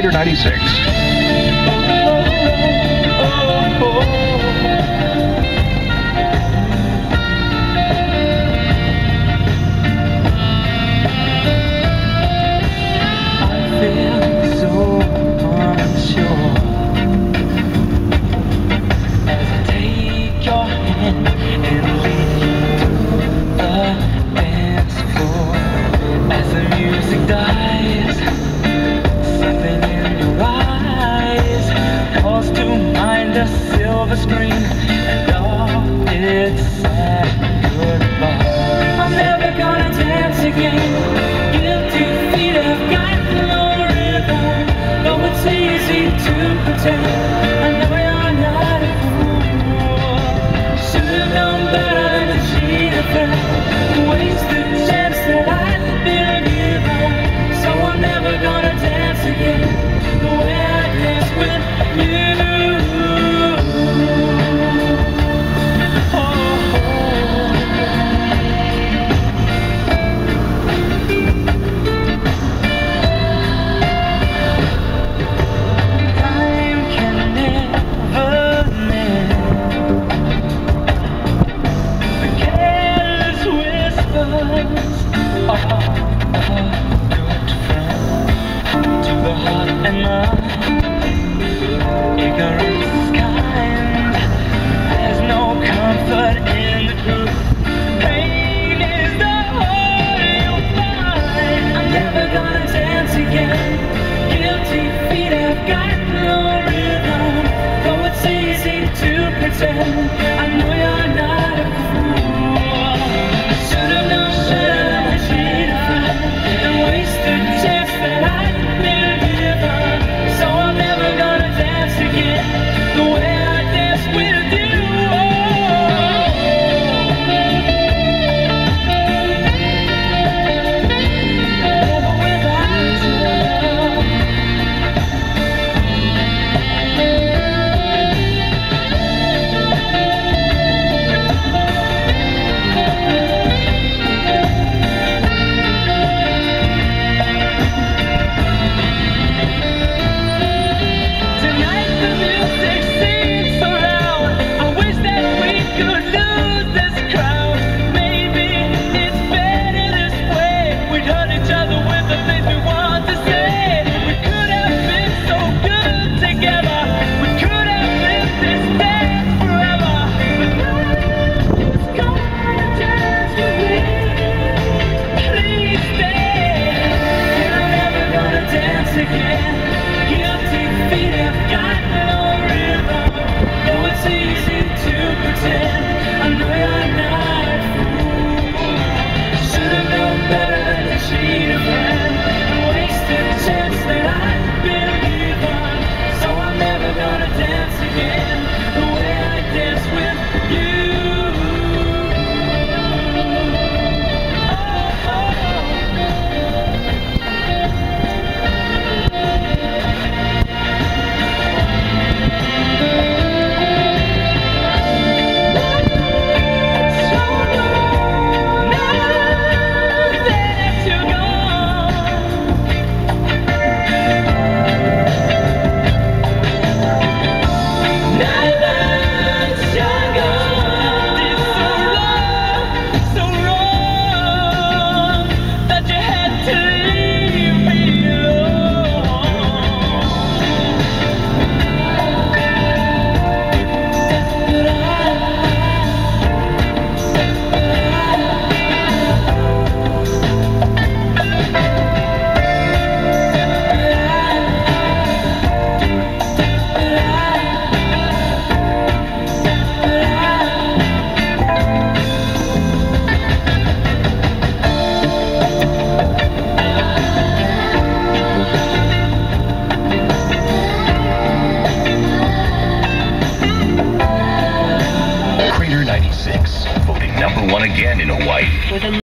Crater 96. Silver screen and all its sad goodbye. I'm never gonna dance again. Guilty feet have got no rhythm. Though it's easy to pretend, I know you're not a fool. Should've known better than to cheat a friend, waste the chance that I've been given. So I'm never gonna dance again the way I dance with you. And ignorance is kind. There's no comfort in the truth. Pain is the whole you'll find. I'm never gonna dance again. Guilty feet have got no rhythm. Though it's easy to pretend, I know you're not a fool. Should've known better than to cheat a friend and waste the chance that I've been. Voting #1 again in Hawaii.